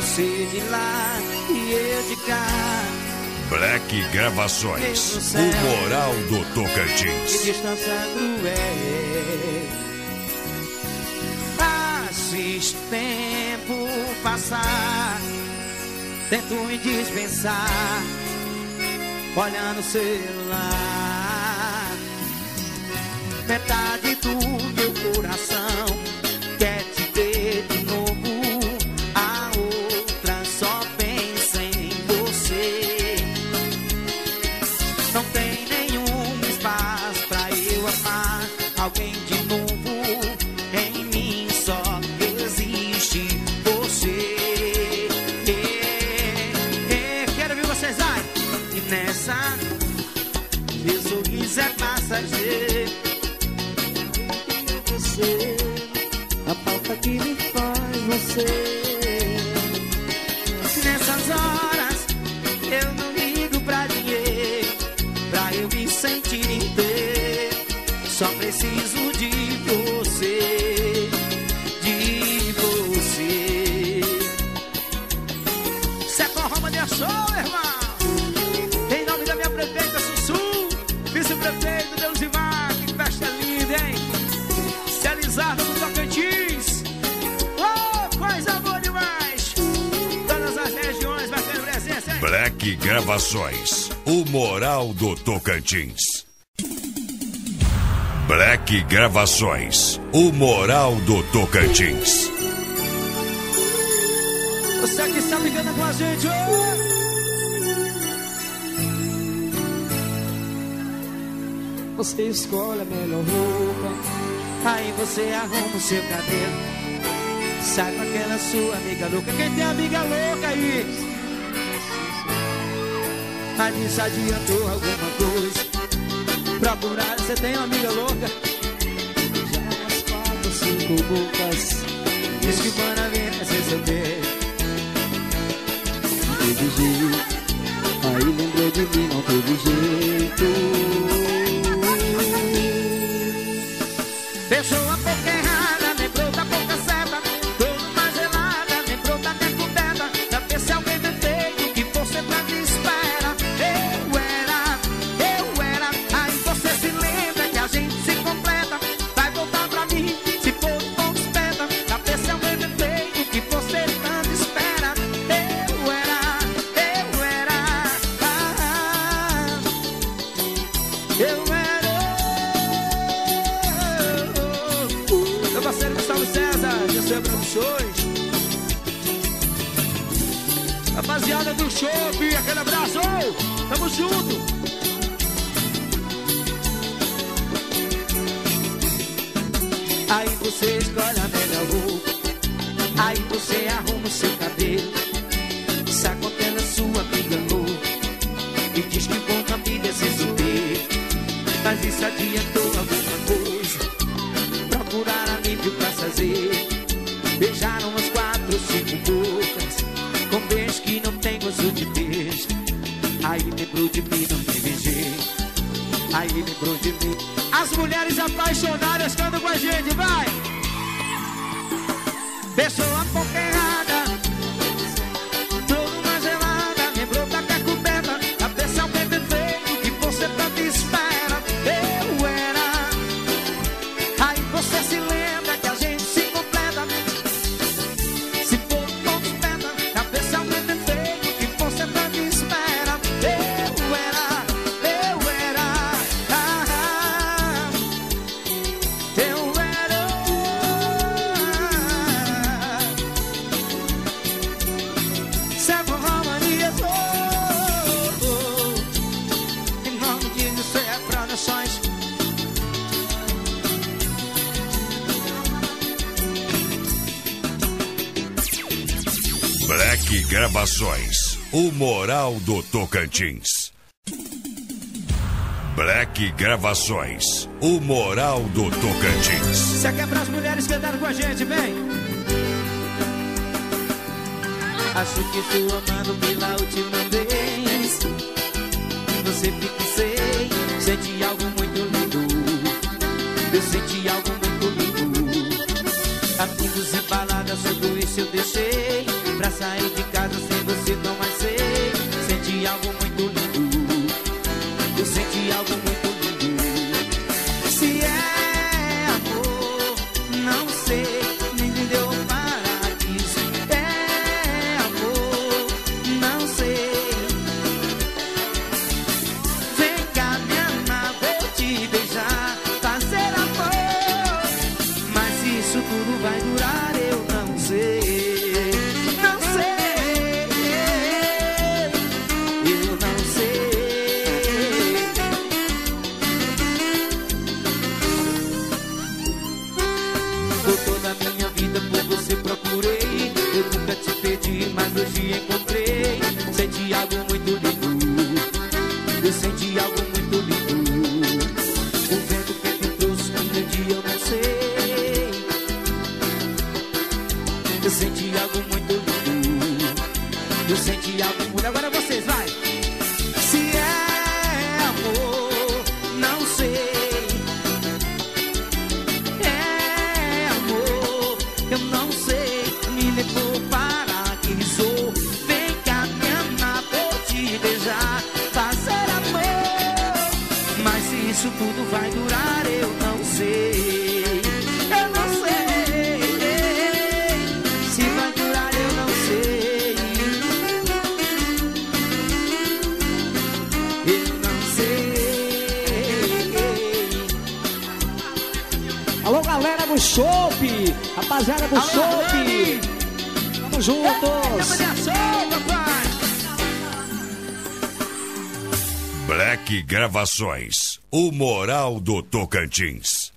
Você de lá e eu de cá. Black Gravações, o moral do Tocantins. Que distância cruel. Assisto tempo passar, tento me dispensar, olhando o celular. Metade do meu coração quer te ver de novo, a outra só pensa em você. Não tem nenhum espaço pra eu amar alguém de novo. Em mim só existe você. Quero ver vocês aí. E nessa, meu sorriso é passageiro. A falta que me faz você. Nessas horas eu não ligo pra dinheiro, pra eu me sentir inteiro. Só preciso de você, de você. Isso é forró de show, irmão. Em nome da minha prefeita Sussu, vice-prefeito Deusimar, que festa linda, hein? Realizada no Tocantins. Oh, coisa boa demais. Todas as regiões vai ter presença, hein? Black Gravações, o moral do Tocantins. Black Gravações, o moral do Tocantins. Você que está ligando com a gente, Você escolhe a melhor roupa, aí você arruma o seu cabelo, sai com aquela sua amiga louca. Quem tem amiga louca aí? Mas isso adiantou alguma coisa? Procurar, você tem uma amiga louca? Já umas 4 ou 5 bocas diz que quando vem ser seu beijo. Não teve jeito, aí lembrou de mim, não teve jeito. Fechou a boca errada, lembrou da boca certa. Tô numa gelada, lembrou da minha coberta. Pra ver se alguém me feito que você tanto espera. Eu era. Aí você se lembra que a gente se completa. Vai voltar pra mim, se for um pouco esperta. Pra ver se alguém me feito que você tanto espera. Eu era. Meu parceiro Gustavo César, GC Produções. Rapaziada do shopping, aquele abraço, tamo junto. Aí você escolhe a melhor roupa, aí você arruma o seu cabelo, sai com aquela sua amiga louca e diz que bom na vida é ser solteiro. Mas isso adiantou alguma coisa? Procurar alívio pra fazer. Beijaram umas 4 ou 5 bocas, com beijo que não tem gosto de beijo. Aí lembrou de mim, não teve jeito. Aí lembrou de mim. As mulheres apaixonadas cantam com a gente, vai! Beijou a boca errada, tô numa gelada, lembrou da minha coberta. A pressão bem perfeito que você tanto espera. Eu era. Aí você se lembra que a gente se completa. Se for um pouco esperta, a pressão bem perfeito que você tanto espera. Eu era. Black Gravações, o moral do Tocantins. Black Gravações, o moral do Tocantins. Isso aqui é para as mulheres cantarem com a gente, vem! Acho que estou amando pela última vez. Você fica sem, senti algo muito lindo. Eu senti algo muito lindo. Amigos e baladas, tudo isso eu deixei pra sair de casa sem você, não vai ser. Senti algo muito lindo, eu senti algo muito lindo. Se é amor, não sei, nem me deu paraíso. É amor, não sei. Vem cá me amar, vou te beijar, fazer amor. Mas se isso tudo vai durar, eu não sei. Não sei, eu não sei. Por toda a minha vida por você procurei. Eu nunca te perdi, mas hoje encontrei. Senti algo muito lindo, eu senti algo muito lindo. O vento que te trouxe um dia eu não sei. Eu senti algo muito lindo, eu senti algo muito. Agora vocês, vai! Se é amor, não sei. É amor, eu não sei. Me levou para que sou. Vem cá me amar, vou te beijar, fazer amor. Mas se isso tudo vai durar, eu não sei. Eu não sei. Se vai durar, eu não sei. Eu não sei. Alô, galera do Chopp, rapaziada do Chopp, tamo juntos. Papai. Black Gravações, o Moral do Tocantins.